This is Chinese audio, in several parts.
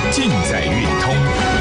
尽在运通。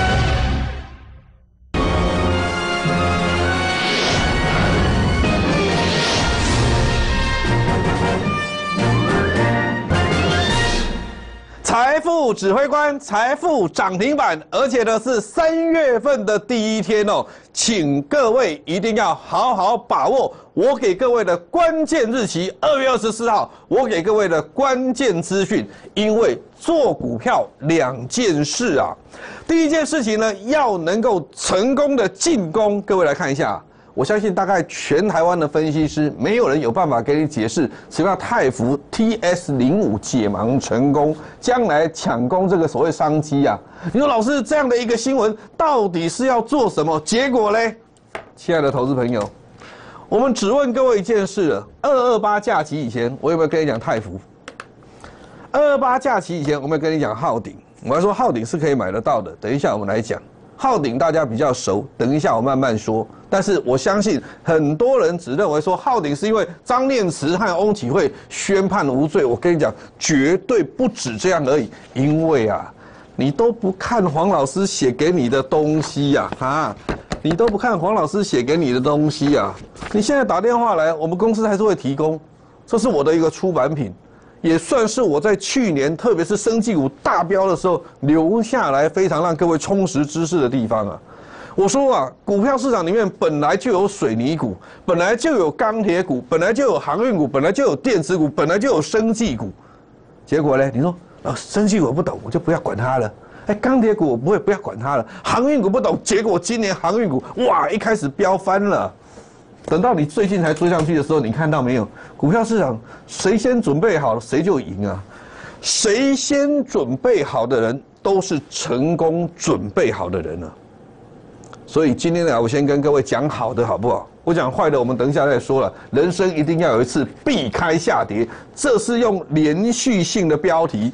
财富指挥官，财富涨停板，而且呢是3月份的第一天哦，请各位一定要好好把握我给各位的关键日期，2月24号，我给各位的关键资讯。因为做股票2件事啊，第一件事情呢，要能够成功的进攻。各位来看一下。我相信大概全台湾的分析师，没有人有办法给你解释什么叫泰福 TS05解盲成功，将来抢攻这个所谓商机啊！你说老师这样的一个新闻到底是要做什么？结果嘞，亲爱的投资朋友，我们只问各位一件事了：228假期以前，我有没有跟你讲泰福？228假期以前，我有没有跟你讲浩鼎？我还说浩鼎是可以买得到的，等一下我们来讲。浩鼎大家比较熟，等一下我慢慢说。但是我相信很多人只认为说浩鼎是因为张念慈和翁启惠宣判无罪，我跟你讲，绝对不止这样而已。因为啊，你都不看黄老师写给你的东西呀，你都不看黄老师写给你的东西呀。你现在打电话来，我们公司还是会提供，这是我的一个出版品。也算是我在去年，特别是生技股大飙的时候留下来非常让各位充实知识的地方啊。我说啊，股票市场里面本来就有水泥股，本来就有钢铁股，本来就有航运股，本来就有电子股，本来就有生技股。结果呢，你说生技股我不懂，我就不要管它了。钢铁股我不要管它了。航运股不懂，结果今年航运股哇一开始飙翻了。等到你最近才追上去的时候，你看到没有？股票市场谁先准备好了，谁就赢啊！谁先准备好的人，都是成功准备好的人了。所以今天呢，我先跟各位讲好的，好不好？我讲坏的，我们等一下再说了。人生一定要有一次避开下跌，这是用连续性的标题，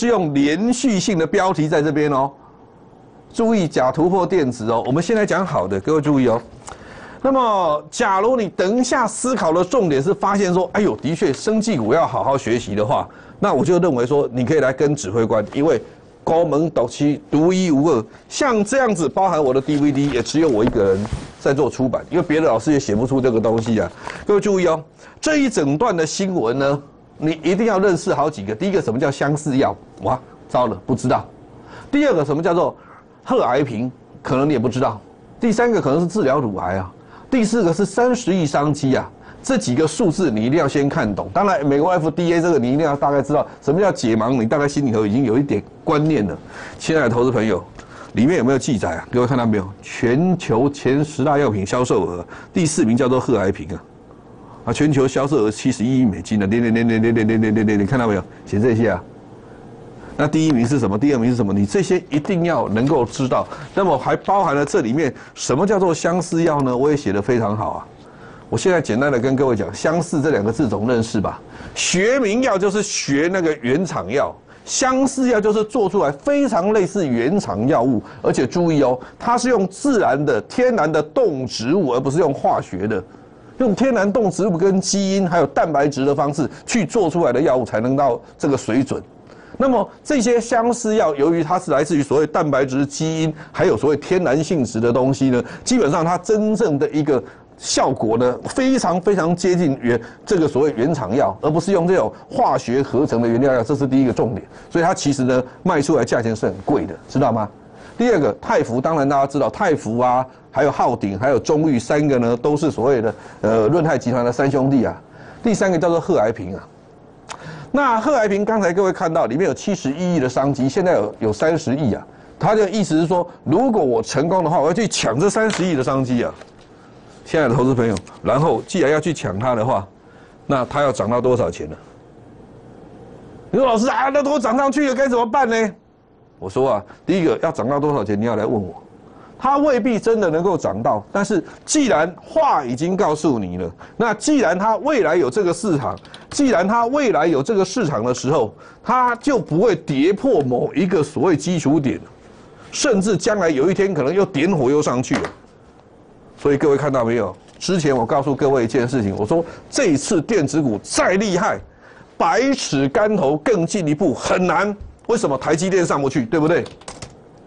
在这边哦。注意假突破电子哦。我们先来讲好的，各位注意哦。那么，假如你等一下思考的重点是发现说，哎呦，的确生技股要好好学习的话，那我就认为说，你可以来跟指挥官，因为高门斗气独一无二。像这样子，包含我的 DVD 也只有我一个人在做出版，因为别的老师也写不出这个东西啊。各位注意哦，这一整段的新闻呢，你一定要认识好几个。第一个，什么叫相似药？哇，糟了，不知道。第二个，什么叫做贺癌平？可能你也不知道。第三个，可能是治疗乳癌啊。第四个是30亿商机啊，这几个数字你一定要先看懂。当然，美国 FDA 这个你一定要大概知道什么叫解盲，你大概心里头已经有一点观念了。亲爱的投资朋友，里面有没有记载啊？各位看到没有？全球前10大药品销售额，第4名叫做贺癌平啊，全球销售额71亿美金的，你看到没有？写这些啊。那第1名是什么？第2名是什么？你这些一定要能够知道。那么还包含了这里面什么叫做相似药呢？我也写得非常好啊。我现在简单的跟各位讲，相似这2个字总认识吧？学名药就是学那个原厂药，相似药就是做出来非常类似原厂药物，而且注意哦，它是用自然的、天然的动植物，而不是用化学的。用天然动植物跟基因还有蛋白质的方式去做出来的药物，才能到这个水准。那么这些相似药，由于它是来自于所谓蛋白质、基因，还有所谓天然性质的东西呢，基本上它真正的一个效果呢，非常非常接近这个所谓原厂药，而不是用这种化学合成的原料药，这是第一个重点。所以它其实呢，卖出来价钱是很贵的，知道吗？第二个泰福，当然大家知道泰福啊，还有浩鼎，还有中裕3个呢，都是所谓的润泰集团的3兄弟啊。第3个叫做贺癌平啊。那贺癌平刚才各位看到里面有71亿的商机，现在有30亿啊。他的意思是说，如果我成功的话，我要去抢这30亿的商机啊。亲爱的投资朋友，然后既然要去抢它的话，那它要涨到多少钱呢？你说老师啊，那都涨上去了，该怎么办呢？我说啊，第一个要涨到多少钱，你要来问我。它未必真的能够涨到，但是既然话已经告诉你了，那既然它未来有这个市场，既然它未来有这个市场的时候，它就不会跌破某一个所谓基础点，甚至将来有一天可能又点火又上去了。所以各位看到没有？之前我告诉各位一件事情，我说这一次电子股再厉害，百尺竿头更进一步很难。为什么？台积电上不去，对不对？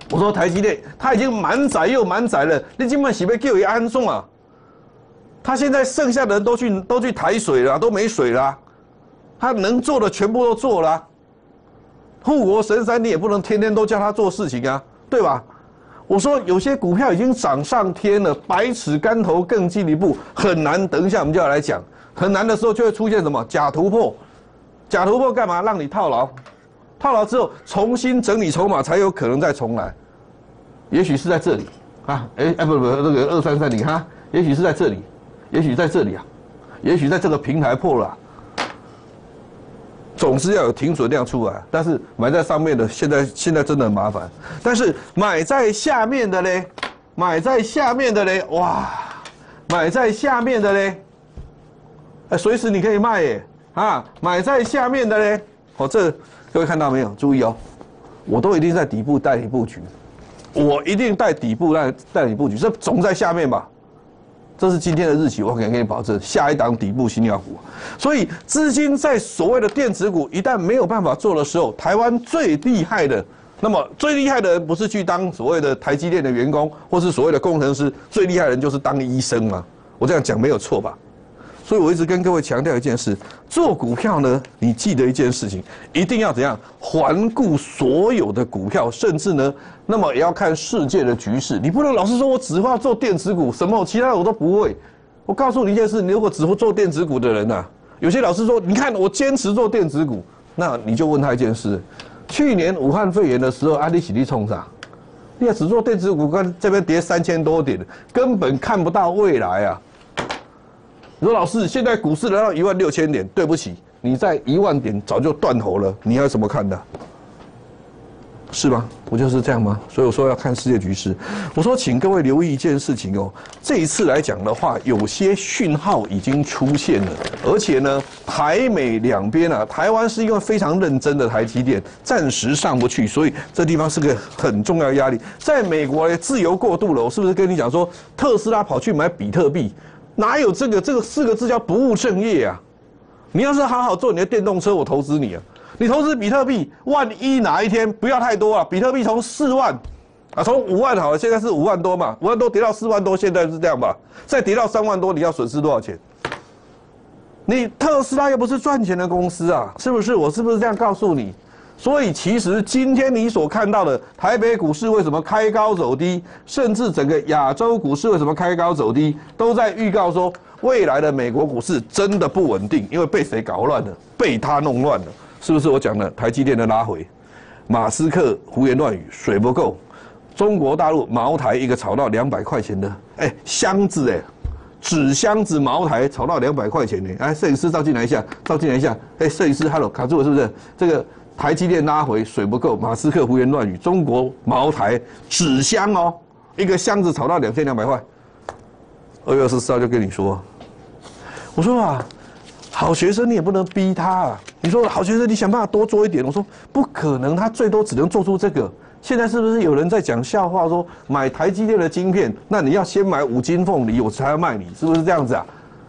我说台积电它已经满载又满载了，你今晚是要叫伊安怎啊？他现在剩下的人都去抬水了，都没水了，他能做的全部都做了。护国神山你也不能天天都叫他做事情啊，对吧？我说有些股票已经涨上天了，百尺竿头更进一步，很难。等一下我们就要来讲，很难的时候就会出现什么假突破，假突破干嘛？让你套牢，套牢之后重新整理筹码，才有可能再重来。也许是在这里啊，不，那个233，你看，也许是在这里，也许在这里啊，也许在这个平台破了啊。总是要有停损量出来，但是买在上面的现在真的很麻烦。但是买在下面的嘞，买在下面的嘞，哇，买在下面的嘞，随时你可以卖耶啊！买在下面的嘞，这各位看到没有？注意哦，我都一定在底部带你布局，我一定带底部带你布局，这总在下面吧？这是今天的日期，我敢给你保证，下一档底部新药股。所以资金在所谓的电子股一旦没有办法做的时候，台湾最厉害的，那么最厉害的人不是去当所谓的台积电的员工，或是所谓的工程师，最厉害的人就是当医生嘛。我这样讲没有错吧？所以我一直跟各位强调一件事：做股票呢，你记得一件事情，一定要怎样环顾所有的股票，甚至呢，那么也要看世界的局势。你不能老是说我只会做电子股，什么其他的我都不会。我告诉你一件事，你如果只会做电子股的人啊，有些老师说，你看我坚持做电子股，那你就问他一件事：去年武汉肺炎的时候，你是冲啥？你也只做电子股，跟这边跌3000多点，根本看不到未来啊！你说老师，现在股市来到16000点，对不起，你在10000点早就断头了，你还有什么看的？是吗？不就是这样吗？所以我说要看世界局势。我说，请各位留意一件事情哦，这一次来讲的话，有些讯号已经出现了，而且呢，台美两边啊，台湾是因为非常认真的台积电，暂时上不去，所以这地方是个很重要的压力。在美国呢，自由过度了，我是不是跟你讲说，特斯拉跑去买比特币？哪有这个4个字叫不务正业啊？你要是好好做你的电动车，我投资你啊！你投资比特币，万一哪一天不要太多啊，比特币从4万啊，从5万好了，现在是5万多嘛，5万多跌到4万多，现在是这样吧？再跌到3万多，你要损失多少钱？你特斯拉又不是赚钱的公司啊，是不是？我是不是这样告诉你？所以其实今天你所看到的台北股市为什么开高走低，甚至整个亚洲股市为什么开高走低，都在预告说未来的美国股市真的不稳定，因为被谁搞乱了？被他弄乱了，是不是？我讲的台积电的拉回，马斯克胡言乱语，水不够，中国大陆茅台一个炒到200块钱的，箱子纸箱子茅台炒到200块钱呢，摄影师照进来一下，照进来一下，摄影师 ，hello， 卡住了是不是？这个。台积电拉回，水不够，马斯克胡言乱语，中国茅台纸箱哦，一个箱子炒到2200块。2月24号就跟你说，我说啊，好学生你也不能逼他啊。你说好学生你想办法多做一点，我说不可能，他最多只能做出这个。现在是不是有人在讲笑话说买台积电的晶片，那你要先买5斤凤梨，我才要卖你，是不是这样子啊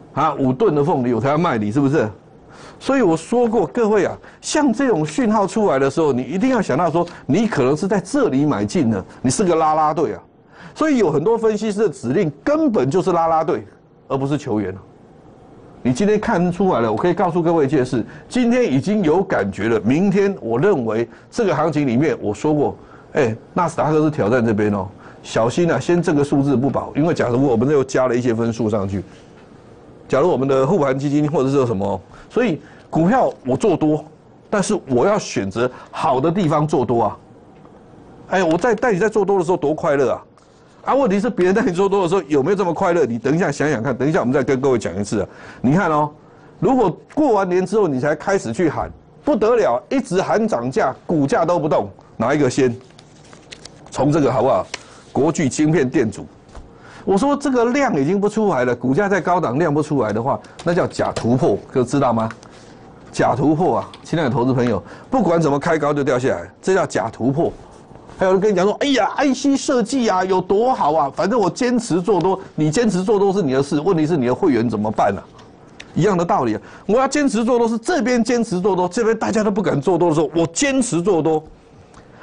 ？5吨的凤梨我才要卖你，是不是？所以我说过，各位啊，像这种讯号出来的时候，你一定要想到说，你可能是在这里买进的，你是个啦啦队啊。所以有很多分析师的指令根本就是啦啦队，而不是球员。你今天看出来了，我可以告诉各位一件事，今天已经有感觉了。明天我认为这个行情里面，我说过，纳斯达克是挑战这边哦，小心啊，先这个数字不保，因为假如我们又加了一些分数上去。假如我们的护盘基金或者是什么，所以股票我做多，但是我要选择好的地方做多啊。我在带你在做多的时候多快乐啊！问题是别人带你做多的时候有没有这么快乐？你等一下想想看，等一下我们再跟各位讲一次啊。你看哦，如果过完年之后你才开始去喊，不得了，一直喊涨价，股价都不动，哪一个先？从这个好不好？国巨晶片电阻。我说这个量已经不出来了，股价在高档量不出来的话，那叫假突破，各位知道吗？假突破啊，亲爱的投资朋友，不管怎么开高就掉下来，这叫假突破。还有人跟你讲说，哎呀 ，IC 设计啊有多好啊，反正我坚持做多，你坚持做多是你的事，问题是你的会员怎么办啊？一样的道理啊，我要坚持做多是这边坚持做多，这边大家都不敢做多的时候，我坚持做多。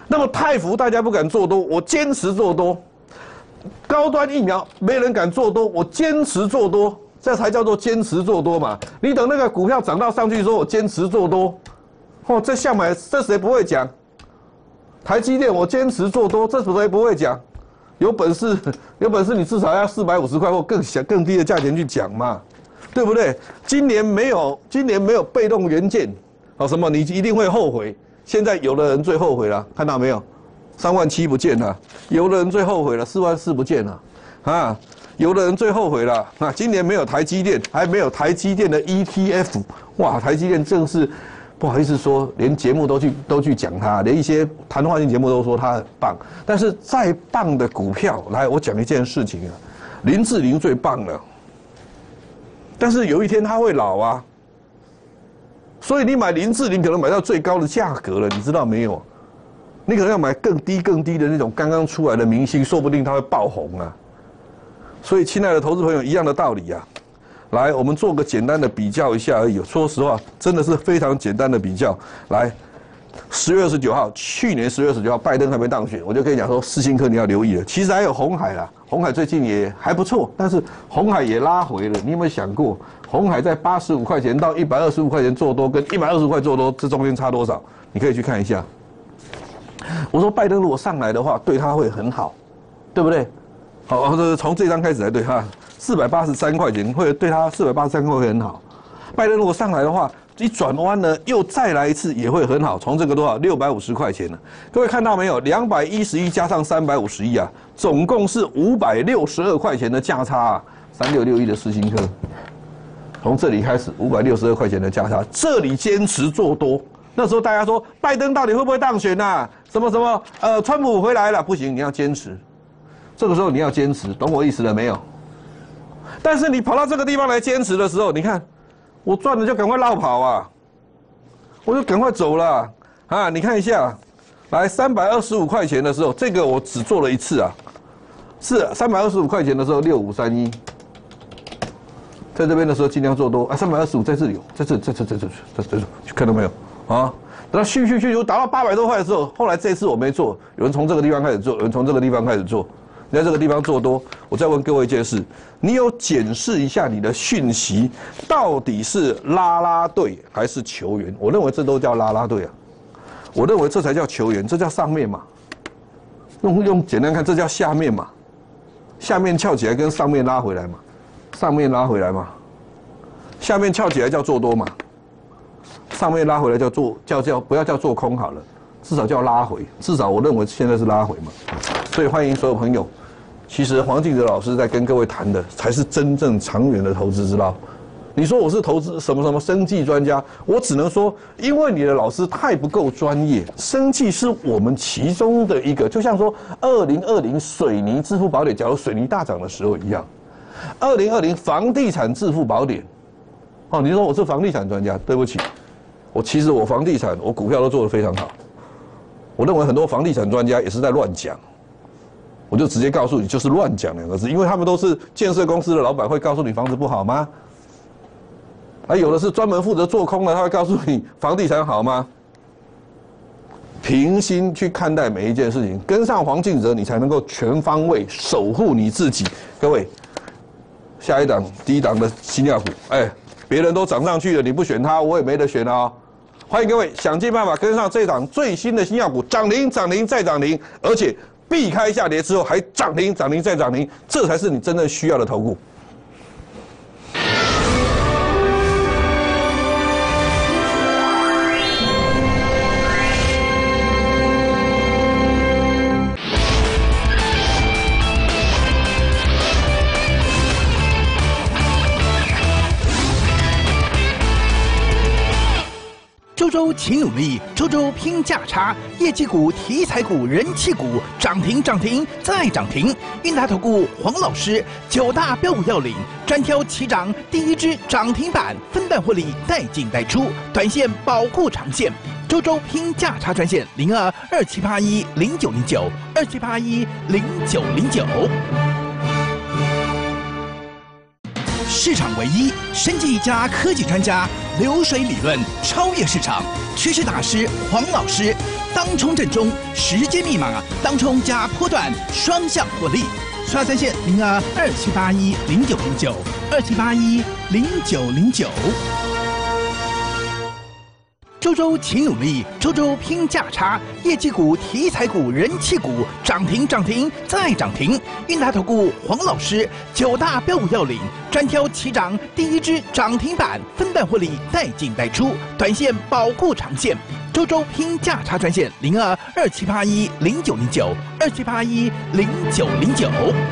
那么泰福大家不敢做多，我坚持做多；高端疫苗没人敢做多，我坚持做多，这才叫做坚持做多嘛。你等那个股票涨到上去说我坚持做多，哦，这像买这谁不会讲？台积电我坚持做多，这谁不会讲？有本事你至少要450块或更低的价钱去讲嘛，对不对？今年没有被动元件，哦什么你一定会后悔。现在有的人最后悔了，看到没有？37000不见了，有的人最后悔了，44000不见了，啊，有的人最后悔了。那今年没有台积电，还没有台积电的 ETF， 哇，台积电正是不好意思说，连节目都去讲它，连一些谈话性节目都说它很棒。但是再棒的股票，来，我讲一件事情啊，林志玲最棒了，但是有一天它会老啊。所以你买林志玲可能买到最高的价格了，你知道没有？你可能要买更低的那种刚刚出来的明星，说不定他会爆红啊。所以，亲爱的投资朋友，一样的道理啊。来，我们做个简单的比较一下而已。说实话，真的是非常简单的比较。来，10月29号，去年10月29号，拜登还没当选，我就跟你讲说，世芯科你要留意了。其实还有鸿海啦，鸿海最近也还不错，但是鸿海也拉回了。你有没有想过？鸿海在85块钱到125块钱做多，跟120块做多，这中间差多少？你可以去看一下。我说拜登如果上来的话，对他会很好，对不对？好，从这张开始来对他483块钱会对他483块会很好。拜登如果上来的话，一转弯呢又再来一次也会很好。从这个多少650块钱呢？各位看到没有？211加上351啊，总共是562块钱的价差啊！3661的世芯科。从这里开始，562块钱的价差，这里坚持做多。那时候大家说，拜登到底会不会当选啊？什么川普回来了，不行，你要坚持。这个时候你要坚持，懂我意思了没有？但是你跑到这个地方来坚持的时候，你看我赚了就赶快绕跑啊，我就赶快走了啊！你看一下，来325块钱的时候，这个我只做了一次啊，是325块钱的时候6531。在这边的时候尽量做多啊，325在这里，在这，看到没有啊？等到续达到800多块的时候，后来这次我没做，有人从这个地方开始做，有人从这个地方开始做，你在这个地方做多。我再问各位一件事，你有检视一下你的讯息到底是啦啦队还是球员？我认为这都叫啦啦队啊，我认为这才叫球员，这叫上面嘛。用简单看，这叫下面嘛，下面翘起来跟上面拉回来嘛。上面拉回来嘛，下面翘起来叫做多嘛，上面拉回来叫不要叫做空好了，至少叫拉回，至少我认为现在是拉回嘛。所以欢迎所有朋友，其实黄敬哲老师在跟各位谈的才是真正长远的投资之道。你说我是投资什么生技专家，我只能说，因为你的老师太不够专业。生技是我们其中的一个，就像说2020水泥致富宝典，假如水泥大涨的时候一样。2020房地产致富宝典，哦，你说我是房地产专家，对不起，其实我房地产我股票都做得非常好。我认为很多房地产专家也是在乱讲，我就直接告诉你，就是乱讲2个字，因为他们都是建设公司的老板，会告诉你房子不好吗？有的是专门负责做空的，他会告诉你房地产好吗？平心去看待每一件事情，跟上黄敬哲，你才能够全方位守护你自己。各位。下一档第一档的新药股，别人都涨上去了，你不选它，我也没得选啊！欢迎各位想尽办法跟上这档最新的新药股，涨停再涨停，而且避开下跌之后还涨停再涨停，这才是你真正需要的投顾。 周周请努力，周周拼价差，业绩股、题材股、人气股涨停再涨停。韵达投顾黄老师9大标股要领，专挑起涨第一支涨停板，分段获利，带进带出，短线保护长线。周周拼价差专线022781090927810909。 市场唯一，生技加科技专家，流水理论超越市场，趋势大师黄老师，当冲正中，时间密码当冲加波段双向获利。刷专线0227810909，27810909。周周请努力，周周拼价差，业绩股、题材股、人气股涨停涨停再涨停。韵达投顾黄老师9大标股要领，专挑起涨第一支涨停板，分段获利带进带出，短线保护长线。周周拼价差专线0227810909，27810909。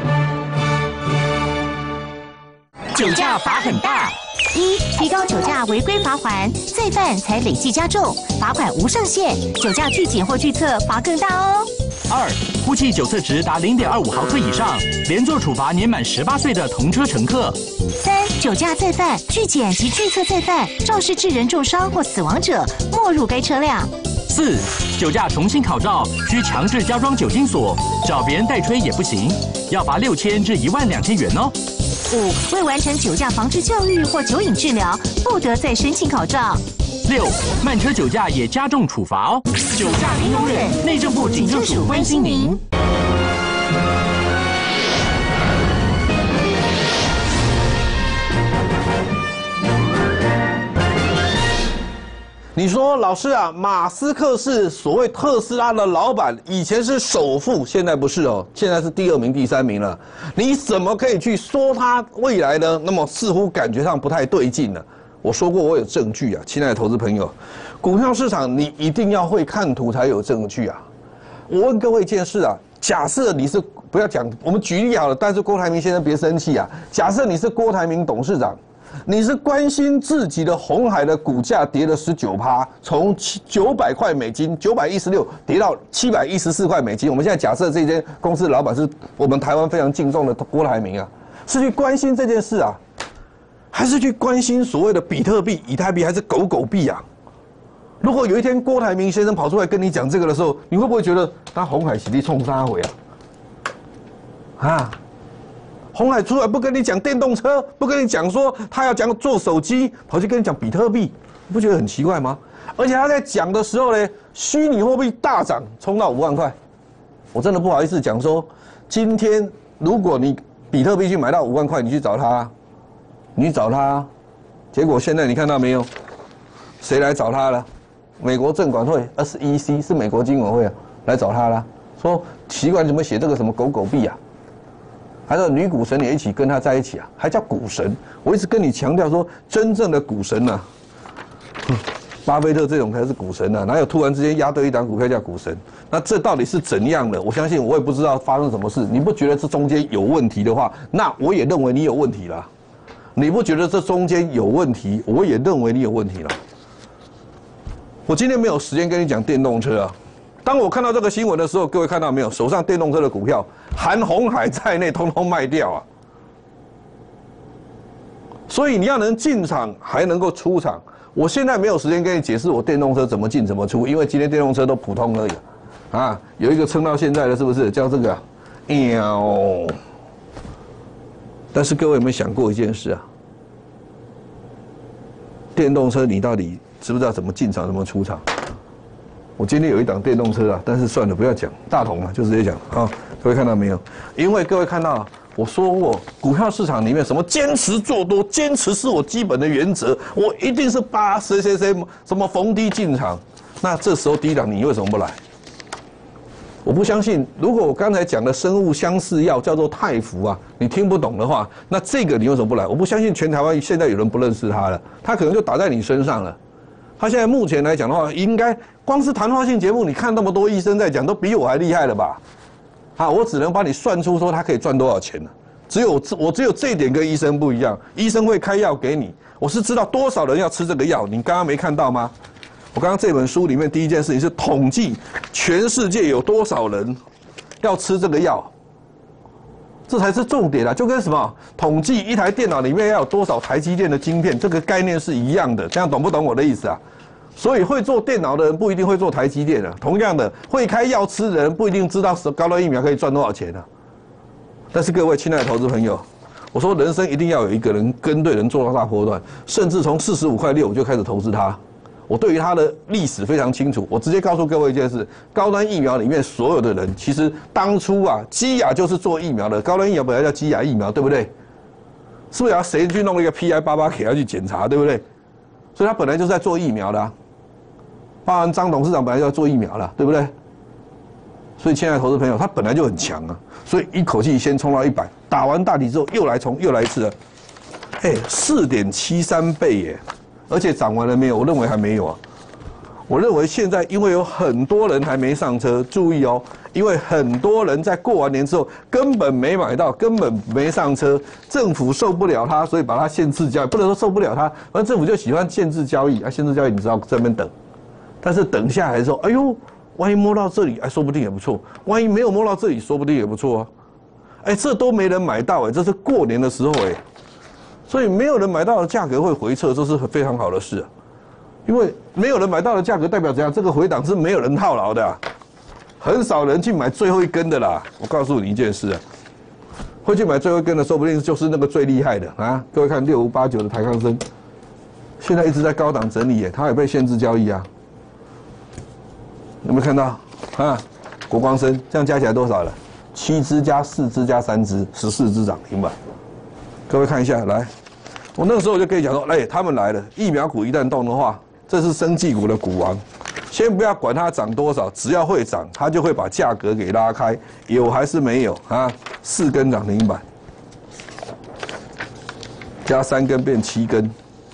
酒驾罚很大。1、提高酒驾违规罚锾，再犯才累计加重，罚款无上限，酒驾拒检或拒测罚更大哦。 2、呼气酒测值达0.25毫克以上，连坐处罚年满18岁的同车乘客。 3、酒驾再犯、拒检及拒测再犯，肇事致人重伤或死亡者，没入该车辆。 4、酒驾重新考照，需强制加装酒精锁，找别人代吹也不行，要罚6000至12000元哦。 5、未完成酒驾防治教育或酒瘾治疗，不得再申请考照。 6、慢车酒驾也加重处罚哦。 酒驾零容忍，内政部警政署关心您。 你说老师啊，马斯克是所谓特斯拉的老板，以前是首富，现在不是哦，现在是第2名、第3名了。你怎么可以去说他未来呢？那么似乎感觉上不太对劲了。我说过我有证据啊，亲爱的投资朋友，股票市场你一定要会看图才有证据啊。我问各位一件事啊，假设你是不要讲，我们举例好了，但是郭台铭先生别生气啊。假设你是郭台铭董事长。你是关心自己的鸿海的股价跌了19%，从900块美金916跌到714块美金。我们现在假设这间公司的老板是我们台湾非常敬重的郭台铭啊，是去关心这件事啊，还是去关心所谓的比特币、以太币，还是狗狗币啊？如果有一天郭台铭先生跑出来跟你讲这个的时候，你会不会觉得他鸿海洗地冲杀回啊？鸿海出来不跟你讲电动车，不跟你讲说他要讲做手机，跑去跟你讲比特币，你不觉得很奇怪吗？而且他在讲的时候呢，虚拟货币大涨，冲到5万块。我真的不好意思讲说，今天如果你比特币去买到5万块，你去找他，结果现在你看到没有？谁来找他了？美国证管会 SEC 是美国金管会啊，来找他了，说奇怪怎么写这个什么狗狗币啊？还有女股神也一起跟他在一起啊，还叫股神。我一直跟你强调说，真正的股神啊，巴菲特这种才是股神啊，哪有突然之间压对一档股票叫股神？那这到底是怎样的？我相信我也不知道发生什么事。你不觉得这中间有问题的话，那我也认为你有问题了。你不觉得这中间有问题，我也认为你有问题了。我今天没有时间跟你讲电动车啊。当我看到这个新闻的时候，各位看到没有？手上电动车的股票，含鸿海在内，通通卖掉啊！所以你要能进场，还能够出场。我现在没有时间跟你解释我电动车怎么进怎么出，因为今天电动车都普通而已啊。有一个撑到现在的，是不是叫这个？但是各位有没有想过一件事啊？电动车你到底知不知道怎么进场，怎么出场？我今天有一档电动车啊，但是算了，不要讲大同了，就直接讲啊。各位看到没有？因为各位看到我说过，股票市场里面什么坚持做多，坚持是我基本的原则，我一定是把谁什么逢低进场。那这时候低档你为什么不来？我不相信，如果我刚才讲的生物相似药叫做泰福啊，你听不懂的话，那这个你为什么不来？我不相信全台湾现在有人不认识它了，它可能就打在你身上了。他现在目前来讲的话，应该光是谈话性节目，你看那么多医生在讲，都比我还厉害了吧？啊，我只能帮你算出说他可以赚多少钱了。我只有这一点跟医生不一样，医生会开药给你，我是知道多少人要吃这个药，你刚刚没看到吗？我刚刚这本书里面第一件事情是统计全世界有多少人要吃这个药，这才是重点啊！就跟什么统计一台电脑里面要有多少台积电的晶片，这个概念是一样的。这样懂不懂我的意思啊？所以会做电脑的人不一定会做台积电的，同样的，会开药吃的人不一定知道高端疫苗可以赚多少钱啊。但是各位亲爱的投资朋友， 我说人生一定要有一个人跟对人做到大波段，甚至从45.6块我就开始投资它。我对于它的历史非常清楚，我直接告诉各位一件事：高端疫苗里面所有的人，其实当初啊，基亚就是做疫苗的，高端疫苗本来叫基亚疫苗，对不对？是不是要谁去弄一个 PI88给他去检查，对不对？所以他本来就是在做疫苗的啊，包含张董事长本来就要做疫苗了，对不对？所以亲爱的投资朋友，他本来就很强啊，所以一口气先冲到100，打完大底之后又来冲，又来一次了，4.73倍耶！而且涨完了没有？我认为还没有啊。我认为现在因为有很多人还没上车，注意哦，因为很多人在过完年之后根本没买到，根本没上车，政府受不了他，所以把他限制交易，不能说受不了他，反正政府就喜欢限制交易啊，限制交易你知道在那边等，但是等下来说，哎呦，万一摸到这里，哎，说不定也不错；万一没有摸到这里，说不定也不错啊。哎，这都没人买到哎，这是过年的时候哎。所以没有人买到的价格会回撤，这是非常好的事啊。因为没有人买到的价格代表怎样？这个回档是没有人套牢的啊，很少人去买最后一根的啦。我告诉你一件事啊，会去买最后一根的，说不定就是那个最厉害的啊。各位看6589的台康生，现在一直在高档整理耶，它也被限制交易啊。有没有看到啊？国光生这样加起来多少了？7只加4只加3只，14只涨停板。各位看一下，来，我那个时候我就跟你讲说，哎，他们来了，疫苗股一旦动的话，这是生技股的股王，先不要管它涨多少，只要会涨，它就会把价格给拉开，有还是没有啊？4根涨停板，加3根变7根。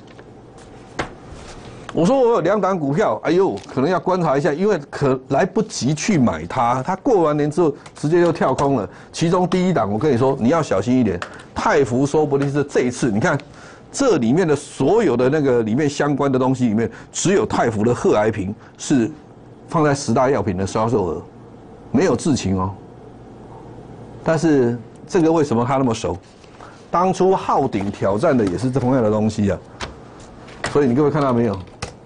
我说我有2档股票，哎呦，可能要观察一下，因为可来不及去买它，它过完年之后直接就跳空了。其中第1档，我跟你说，你要小心一点，泰福说不定是这一次，你看这里面的所有的那个里面相关的东西里面，只有泰福的贺癌平是放在10大药品的销售额，没有智勤哦。但是这个为什么他那么熟？当初浩鼎挑战的也是同样的东西啊，所以你各位看到没有？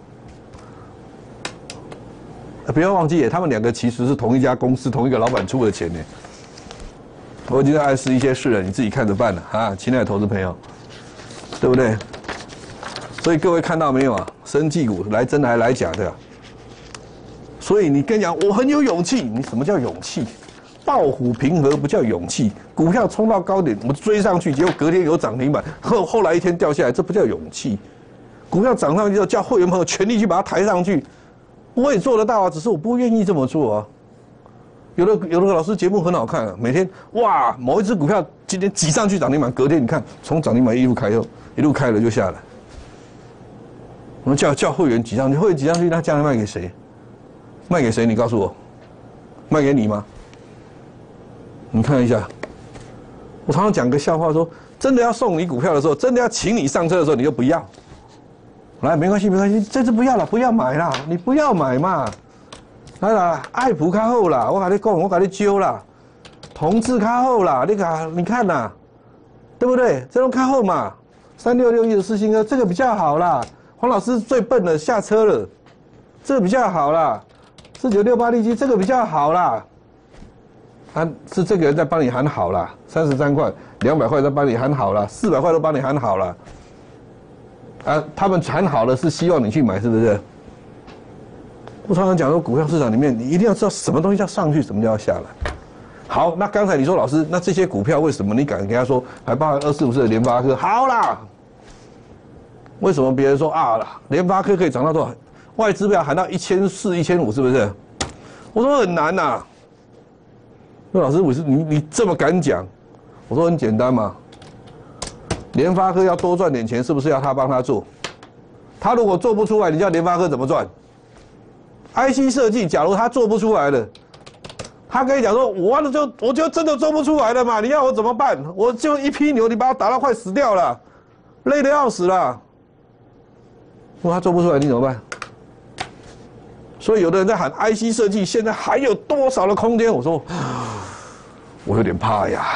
不要忘记，他们2个其实是同一家公司、同一个老板出的钱呢。我已经在暗示一些事了，你自己看着办了啊，亲爱的投资朋友，对不对？所以各位看到没有啊？生技股来真的还来假的啊？所以你跟你讲，我很有勇气。你什么叫勇气？抱虎平和不叫勇气。股票冲到高点，我追上去，结果隔天有涨停板，后来一天掉下来，这不叫勇气。股票涨上去之后，叫会员朋友全力去把它抬上去。我也做得到啊，只是我不愿意这么做啊。有的老师节目很好看啊，每天哇某一只股票今天挤上去涨停板，隔天你看从涨停板一路开了就下来。我们叫会员挤上去，会员挤上去，他将来卖给谁？卖给谁？你告诉我，卖给你吗？你看一下，我常常讲个笑话说，真的要送你股票的时候，真的要请你上车的时候，你就不要。来，没关系，这次不要了，不要买啦，你不要买嘛。来啦，爱普较好啦，我跟你讲，我跟你揪啦，同志较好啦，你看啦，对不对？这种较好嘛，3661的世新科这个比较好啦。黄老师最笨的下车了，这个比较好啦。4968利基这个比较好啦。是这个人在帮你喊好啦，33块、200块在帮你喊好啦，400块都帮你喊好啦。他们喊好了是希望你去买，是不是？我常常讲说，股票市场里面你一定要知道什么东西叫上去，什么叫要下来。好，那刚才你说老师，那这些股票为什么你敢跟他说，还包含2454的联发科？好啦，为什么别人说啊，联发科可以涨到多少？外资不要喊到1400、1500，是不是？我说很难呐。那老师，你这么敢讲？我说很简单嘛。联发科要多赚点钱，是不是要他帮他做？他如果做不出来，你叫联发科怎么赚 ？IC 设计，假如他做不出来了，他跟你讲说，我就真的做不出来了嘛，你要我怎么办？我就一批牛，你把我打到快死掉了，累得要死了。如果他做不出来，你怎么办？所以有的人在喊 IC 设计，现在还有多少的空间？我说，我有点怕呀。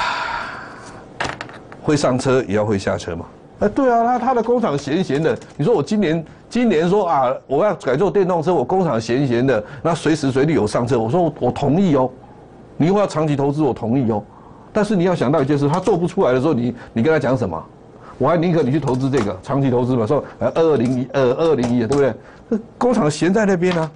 会上车也要会下车嘛？对啊，他的工厂闲闲的。你说我今年说啊，我要改做电动车，我工厂闲闲的，那随时随地有上车。我说我同意哦，你以后要长期投资，我同意哦。 但是你要想到一件事，他做不出来的时候，你跟他讲什么？我还宁可你去投资这个长期投资嘛，说2201对不对？这工厂闲在那边呢、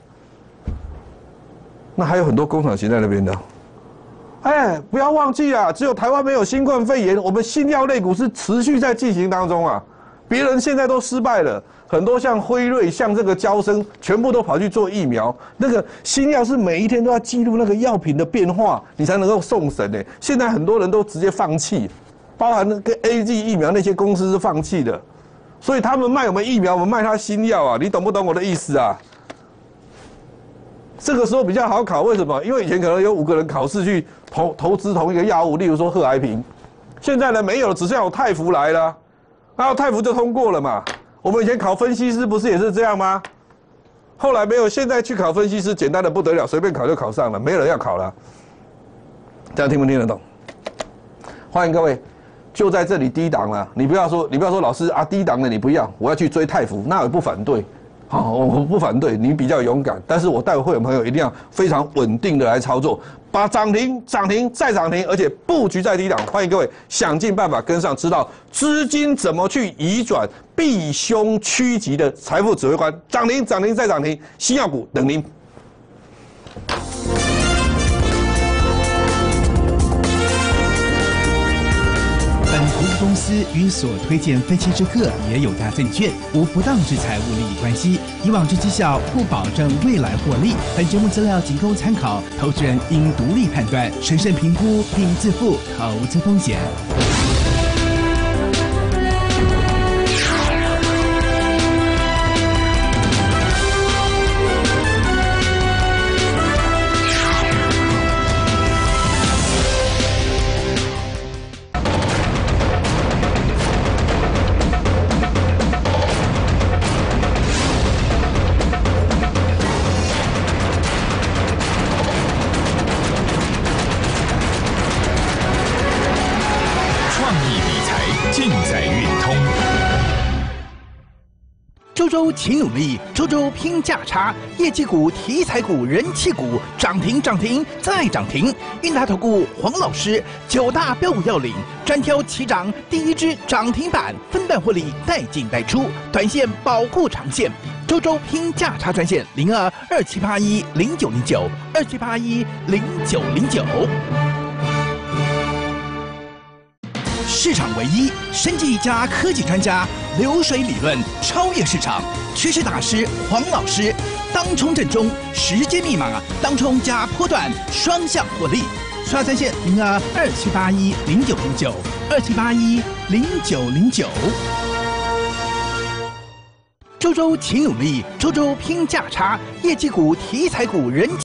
那还有很多工厂闲在那边的。哎，不要忘记啊，只有台湾没有新冠肺炎，我们新药类股是持续在进行当中啊。别人现在都失败了，很多像辉瑞、像这个嬌生，全部都跑去做疫苗。那个新药是每一天都要记录那个药品的变化，你才能够送审呢。现在很多人都直接放弃，包含那个 AZ 疫苗那些公司是放弃的，所以他们卖我们疫苗，我们卖他新药啊，你懂不懂我的意思啊？这个时候比较好考，为什么？因为以前可能有5个人考试去投资同一个药物，例如说贺癌平，现在呢没有，只剩下有泰福来了，然后泰福就通过了嘛。我们以前考分析师不是也是这样吗？后来没有，现在去考分析师简单的不得了，随便考就考上了，没人要考了。这样听不听得懂？欢迎各位，就在这里低档了，你不要说老师啊低档的你不要，我要去追泰福，那我不反对。好，我不反对，你比较勇敢，但是我带会员朋友一定要非常稳定的来操作，把涨停再涨停，而且布局在低档。欢迎各位想尽办法跟上，知道资金怎么去移转避凶趋吉的财富指挥官，涨停再涨停，新药股等您。 本投资公司与所推荐分期之客也有大证券无不当之财务利益关系，以往之绩效不保证未来获利。本节目资料仅供参考，投资人应独立判断、审慎评估并自负投资风险。周勤努力，周拼价差，业绩股、题材股、人气股涨停再涨停。韵达投顾黄老师9大标股要领，专挑齐涨，第一支涨停板，分段获利，带进带出，短线保护长线。周拼价差专线0227810909，27810909。市场唯一生技加科技专家，流水理论超越市场，趋势大师黄老师，当冲正中，时间密码当冲加波段双向获利。刷专线0227810909，27810909。周勤努力，周拼价差，业绩股、题材股、人